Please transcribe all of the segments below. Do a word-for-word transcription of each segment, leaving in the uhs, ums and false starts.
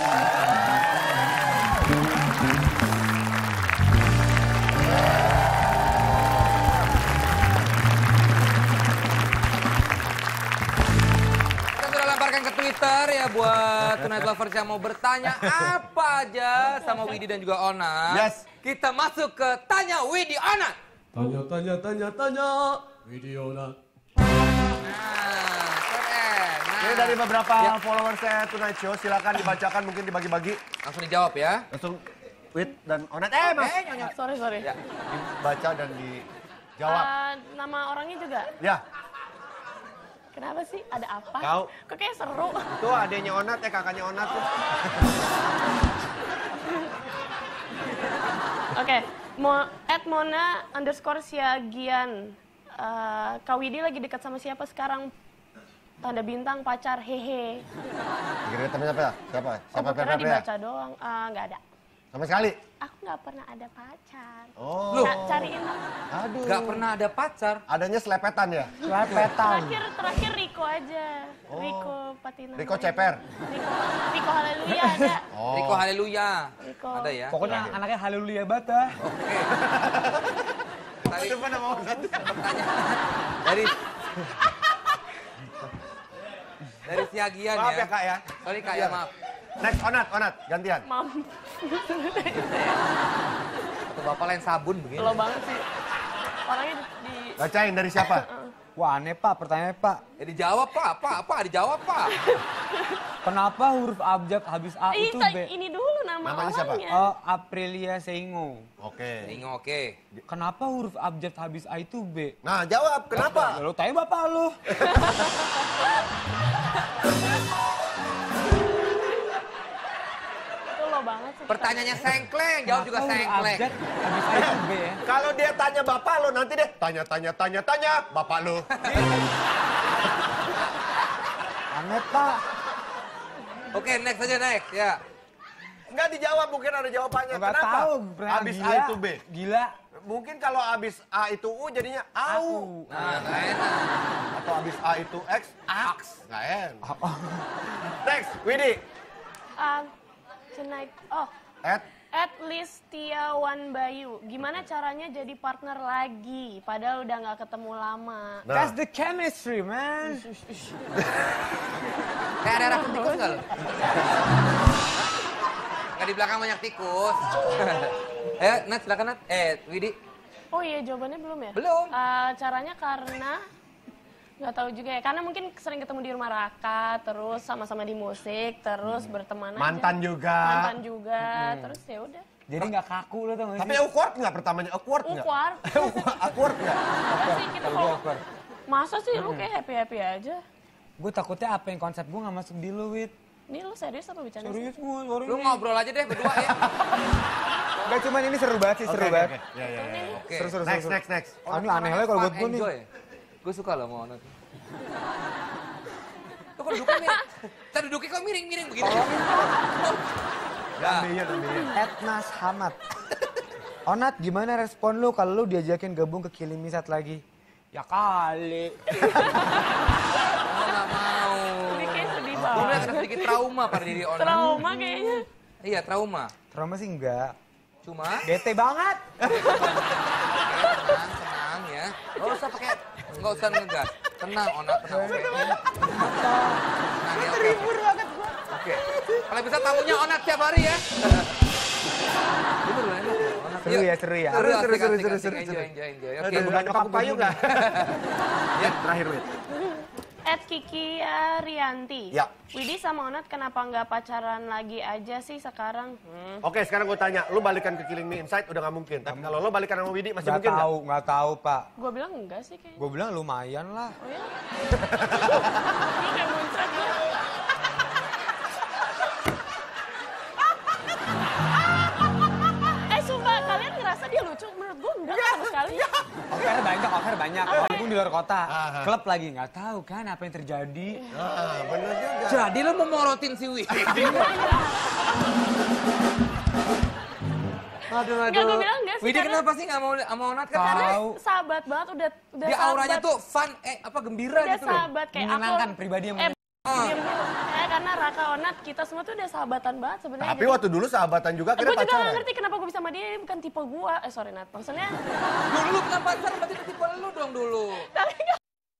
Twitter ya buat Tonight Lovers yang mau bertanya apa aja sama Widi dan juga Onat. Yes. Kita masuk ke Tanya Widi Onat. Tanya, tanya, tanya, tanya. Widi Onat. Nah, keren. Nah. Ini dari beberapa ya. followers saya Tonight Show. Silakan dibacakan, mungkin dibagi-bagi. Langsung dijawab ya. Langsung Wid dan Onat. Eh, Mas. Eh, nyonya. Sorry, sorry. Ya. Dibaca dan dijawab. Uh, nama orangnya juga? Ya. Kenapa sih? Ada apa? Tahu. Kok kayak seru. Itu adanya Onat ya, kakaknya Onat tuh. Oke, okay. Mo at Mona underscore Siagian. Uh, Kak Widi lagi dekat sama siapa sekarang? Tanda bintang, pacar, hehe. Kira-kira temen siapa ya? Siapa? Siapa Oh, kira P P P ya? dibaca doang. Uh, nggak ada. Sama sekali? Aku nggak pernah ada pacar. Oh. Nah, cariin dong. Aduh. Gak pernah ada pacar. Adanya selepetan ya? Selepetan. Terakhir, terakhir Riko aja. Oh. Riko Patina. Riko Ceper? Riko, Riko Haleluya ada. Oh. Riko Haleluya. Riko. Ada ya? Pokoknya anaknya Haleluya bata. Oke. Tadi Coba nama Onat. pertanyaan dari dari Siagian Maaf ya. ya, Kak ya. Sorry Kak ya, maaf. Next, Onat, Onat, gantian. Mam. Atau bapak lain sabun begini. Lo banget sih. Orangnya di... Bacain dari siapa? Wah aneh pak, pertanyaannya pak. Ya dijawab Pak, Pak, apa? Dijawab Pak. Kenapa huruf abjad habis A itu Ih, B? ini dulu nama Namanya siapa? orangnya. Oh, Aprilia Seingo. Oke. Ingo oke. Kenapa huruf abjad habis A itu B? Nah, jawab. Kenapa? Ya, lo tanya bapak lo. Itu lo banget sih. Pertanyaannya sengkleng, jawab juga Kenapa huruf sengkleng. abjad habis A itu B ya? Kalau dia tanya bapak lo, nanti deh tanya, tanya, tanya, tanya bapak lo. Aneh pak. Oke, next aja next ya. Enggak dijawab, mungkin ada jawabannya. Nggak Kenapa? tahu. Habis A Gila. itu B. Gila. Mungkin kalau habis A itu U jadinya AU. Nah, nggak enak. Atau habis A itu X, Aks. Nggak enak. Next, Widi. Um, tonight, oh, Ed. at Listiawan Bayu. Gimana caranya jadi partner lagi? Padahal udah nggak ketemu lama. Nah, That's the chemistry man. Kayak ada rakun tikus nggak lo? Nggak di belakang banyak tikus. Eh, Nat, silakan Nat. Eh, Widi. Oh iya, jawabannya belum ya? Belum. Uh, caranya karena nggak tahu juga ya. Karena mungkin sering ketemu di rumah Raka, terus sama-sama di musik, terus berteman aja. mantan juga. Mantan juga, terus ya udah. Jadi nggak kaku lo tau gak Tapi sih? awkward nggak pertamanya? Awkward nggak? Awkward. Awkward nggak? Enggak sih, kita Kalau gue kalau awkward. masa sih lu kayak happy-happy aja? Gue takutnya apa yang konsep gue nggak masuk di lo, Wid. Ini lu serius apa bercanda sih? Serius gue, sorry. Lu ngobrol aja deh berdua ya. Gak cuman ini seru banget sih, seru Oke, banget. oke. Ya, ya, ya. Oke. Seru, seru, Next, seru. next, next. Ah, ini aneh lah kalau buat gue nih. Gue suka loh mau Onat. Tuh kok duduknya miring. Kita duduknya kok miring-miring begini. Ya. Ambilin, ambilin. Etnas Hamad. Onat, gimana respon lu kalau lu diajakin gabung ke Killing Me Sat lagi? Ya kali. Mau nggak mau. Ini kayak sedih Gue banget. melihat ada sedikit trauma pada diri Onat. Trauma kayaknya. Iya, trauma. Trauma sih enggak. Cuma, Bete banget. tenang, tenang ya. Gak usah pakai, gak usah ngegas. Tenang, Onat, tenang. Oke. Tenang ya, oke. Terhibur banget gua. Oke. Kalau bisa tamunya Onat tiap hari ya. Bener loh, enak loh. Onat. Seru Yuk. ya, seru ya. Seru, Seru, asik, seru, asik, seru, asik. seru, Enjoy, seru. enjoy, enjoy. Oke, Oke, bukan nyokap payu nggak? Ya. Terakhir, Wid. At Kiki Arianti. Ya. Widi sama Onat kenapa nggak pacaran lagi aja sih sekarang? Hmm. Oke, sekarang gue tanya, lu balikan ke Killing Me Inside udah nggak mungkin. Tapi kalau lu balikan sama Widi masih Nggak mungkin nggak? tahu, nggak tahu pak. Gue bilang enggak sih kayaknya. Gue bilang lumayan lah. Oh ya? Lu kayak muncrat lu. Eh sumpah, kalian ngerasa dia lucu? Menurut gue enggak sama sekali. Offer banyak, offer banyak. Walaupun di luar kota. Aha. Klub lagi, nggak tahu kan apa yang terjadi. Ah, bener juga. Jadi lo mau morotin si Widi? Aduh, aduh. Enggak, gue bilang enggak sih. Widi karena- kenapa sih nggak mau sama Onat? Kan Tahu. karena Tahu. Sahabat banget, udah udah dia auranya sahabat. tuh fun, eh apa gembira Udah gitu loh. sahabat kayak aku. Menyenangkan, pribadi yang Eh, Ah. diem dulu. Eh, karena Raka Onat kita semua tuh udah sahabatan banget sebenarnya. Tapi waktu dulu sahabatan juga gue kira juga pacaran. gak ngerti kenapa gue bisa sama dia, dia bukan tipe gue. Eh sorry Nat, maksudnya. Dulu bukan pacaran, berarti tipe lu dong dulu. Tapi gak.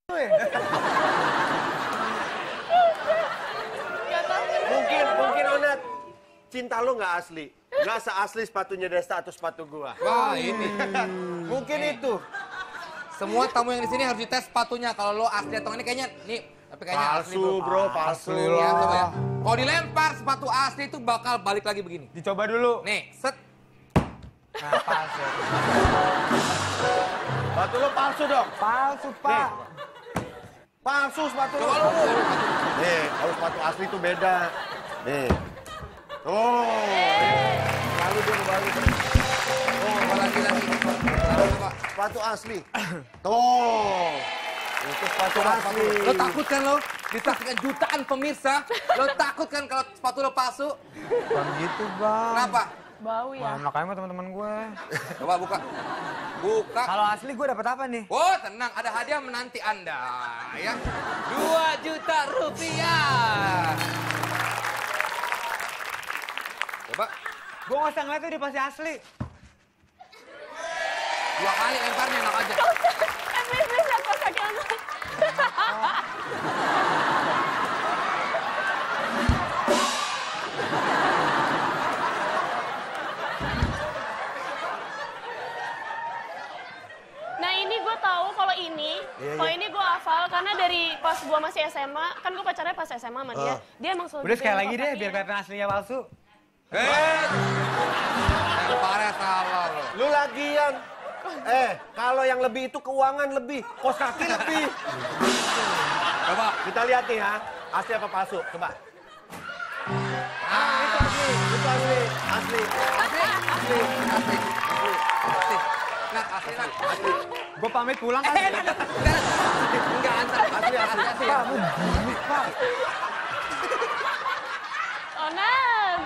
Gak tau. Mungkin, mungkin Onat, cinta lu nggak asli. Nggak seasli sepatunya Desta atau sepatu gua. Wah ini. Mungkin itu. Semua tamu yang di sini harus dites sepatunya. Kalau lo asli atau ini kayaknya, nih. Tapi kayaknya asli Palsu bro, palsu. Ya, coba ya. Kalau dilempar sepatu asli itu bakal balik lagi begini. Dicoba dulu. Nih, set. Nah, palsu. Sepatu lu palsu dong. Palsu, Pak. Palsu sepatu lu. Coba lu. Nih, kalau sepatu asli itu beda. Nih. Oh. Lalu dia kembali. Oh, coba lagi lagi. Coba, coba. Sepatu asli. Tuh. Itu sepatu asli. Lo takut kan lo? Disaksikan jutaan pemirsa. Lo takut kan kalau sepatu lo palsu? Bukan gitu, Bang. Kenapa? Bau ya. Enak aja sama teman-teman gue. Coba buka. Buka. Kalau asli gue dapat apa nih? Oh, tenang. Ada hadiah menanti Anda. Ya. Dua juta rupiah. Coba. Gue nggak usah ngeliat tuh dia pasti asli. Dua kali lemparnya enak aja. Eh, please, please, lihat pas kaki anak. Nah ini gue tahu kalau ini, Iya, kalau iya. ini gue hafal karena dari pas gue masih S M A, kan gue pacarnya pas S M A sama dia, Oh. dia emang selalu Udah sekali dipegang lagi deh kakinya. biar kelihatan aslinya palsu. Eh. Lemparnya salah lo. Lu lagian. Eh, kalau yang lebih itu keuangan lebih, kos kaki lebih. Coba. Kita lihat nih ya, asli apa palsu? Coba. Ah, itu asli, itu asli, asli, Asli. Asli. Asli. Asli. Nah, asli, nah. Asli. Gue pamit pulang kan. Eh, enggak, enggak. Enggak, antar. Asli, asli, asli. Pak, mau gini, Pak. Onat.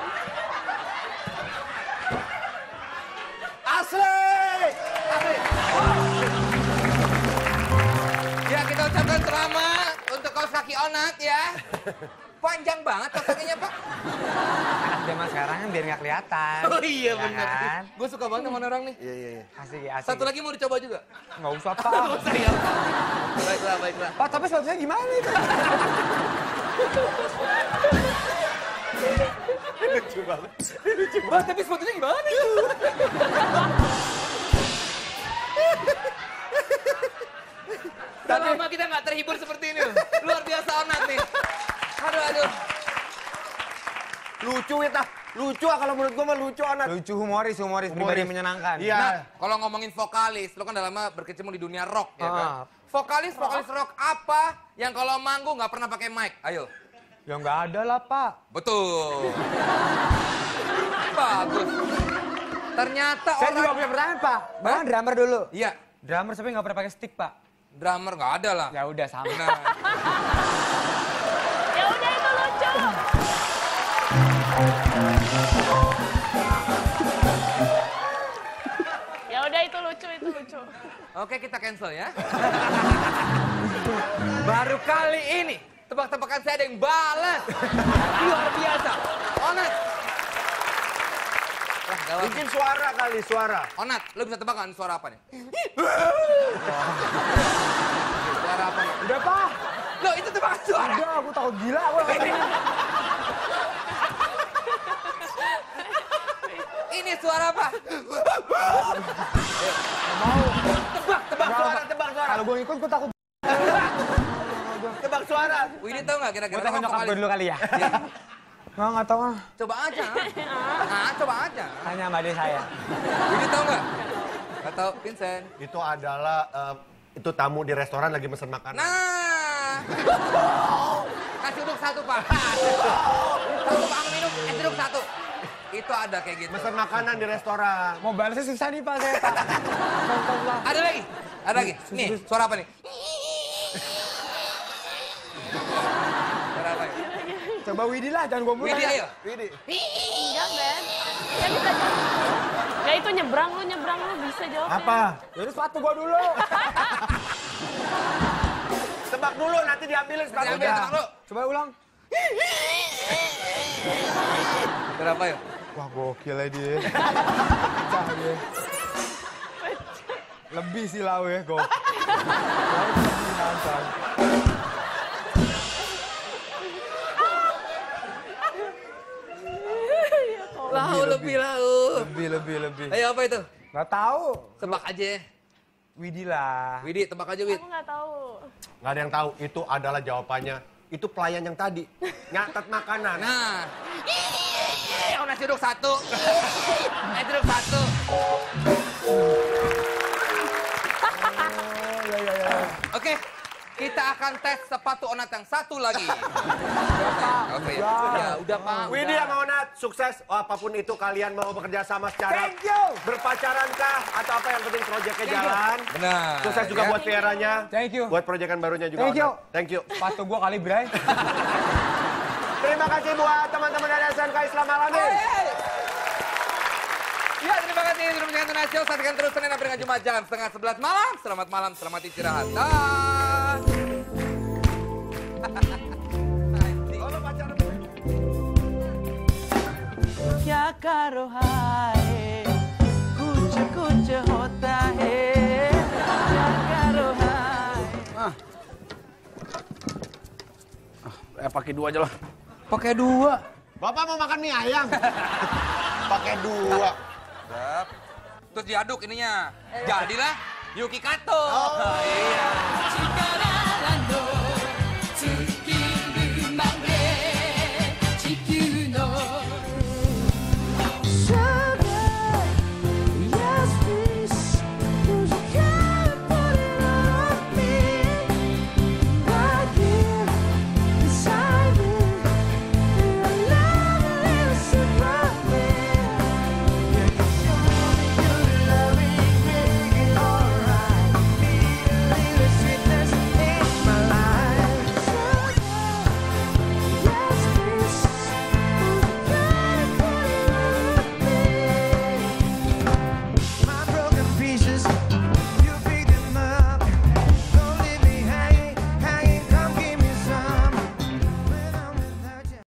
asli. Asli. Ya, kita ucapkan selamat untuk kaos kaki Onat ya. Panjang banget kaos kakinya, Pak. Anak zaman sekarang kan biar nggak kelihatan. Oh iya, Ya benar. kan? Gue suka banget sama orang nih. Iya, iya, iya. Asik, asik. Satu lagi mau dicoba juga? Nggak usah, Pak. Saya. Baiklah, baiklah. Pak, tapi sepatunya gimana itu? Lucu banget. Lucu Bang, tapi sepatunya gimana itu? Udah lama kita nggak terhibur seperti ini. Luar biasa Onat nih. Aduh, aduh. Lucu ya, tah. Lucu ah, kalau menurut gua mah lucu Onat. Lucu, humoris, humoris, pribadi yang menyenangkan. Iya. Nah, kalau ngomongin vokalis, lo kan udah lama berkecimpung di dunia rock, ya kan? Ah. Vokalis, vokalis rock apa yang kalau manggung nggak pernah pakai mic? Ayo. Ya nggak ada lah, Pak. Betul. Bagus. Ternyata Saya orang... juga punya pertanyaan, Pak. Bang, drummer dulu. Iya, Drummer tapi nggak pernah pakai stick, Pak. drummer nggak ada lah. Ya udah, sama. Nah, Ya udah itu lucu. Ya udah itu lucu, itu lucu. oke kita cancel ya. Baru kali ini tebak-tebakan saya ada yang balas. Luar biasa. Onat. Wah, gawat. Mungkin suara kali, suara. Onat, lo bisa tebak kan suara apa nih? Suara apa nih? Udah, Pak. Loh, itu tebakan suara. Udah, aku takut gila. Aku Ini suara apa? mau. Tebak, tebak suara, tebak suara. Kalau gue ikut, gue takut. Tebak suara. Widi tahu nggak kira-kira? Gue takut Lo kan nyokap gue vokalis. dulu kali ya. Iya. Nggak, nggak tahu ah. Coba aja. Ah, coba aja. Tanya sama adik saya. Widi tahu nggak? Nggak tahu, Vincent. Itu adalah eh, itu tamu di restoran lagi mesen makanan. Nah, kasih uduk satu pak. Satu pak minum, es uduk satu. Itu ada kayak gitu. Mesen makanan di restoran. Mau balasnya susah nih, Pak, saya, Pak. Tolong. Ada lagi, ada lagi. Nih, suara apa nih? Suara apa ya? Coba Widi lah, jangan gue mulai. Widi ayo. Widi. Enggak, Ben. Ya bisa jawab. Ya itu nyebrang lu, nyebrang lu bisa jawabnya. Apa? Jadi sepatu gue dulu. Tebak dulu nanti diambilin sepatunya. Diambil, tebak dulu. Coba ulang. Berapa ya? Wah, gokil ya dia. Pecah dia. Lebih sih lau ya, gokil. Lau lebih nonton. Lau lebih lau. Lebih, lebih, lebih. Ayo apa itu? Nggak tahu. Tebak aja. Widi lah. Widi, tebak aja Wid. Aku nggak tahu. Nggak ada yang tahu, itu adalah jawabannya. Itu pelayan yang tadi, nyatet makanan. Nah. Oh, nasi uduk satu. Nasi uduk satu. Oke, kita akan tes sepatu Onat yang satu lagi. Oke ya. Ya, udah Pak. Widi udah. sama Onat, sukses. Oh, apapun itu kalian mau bekerja sama secara Thank you. berpacaran kah? Atau apa yang penting proyeknya Thank you. jalan. Benar. Sukses juga Ya. buat Vieranya. Thank you. Buat proyekan barunya juga. Thank you. Onat. Thank you. Sepatu gua kali, Bray. Terima kasih buat teman-teman dari S N K Islam Alamin. Ya, terima kasih sudah menyaksikan Tonight Show. Saksikan terus Senin sampai dengan Jumat jam setengah sebelas malam. Selamat malam, selamat istirahat. Dah. Kalau pacaran क्या करो हाय कुछ कुछ होता है क्या करो हाय Ah. Ah, eh pakai dua aja lah. Pakai dua. Bapak mau makan mie ayam? Pakai dua. Siap. Terus diaduk ininya. Jadilah Yuki Kato. Oh. Iya.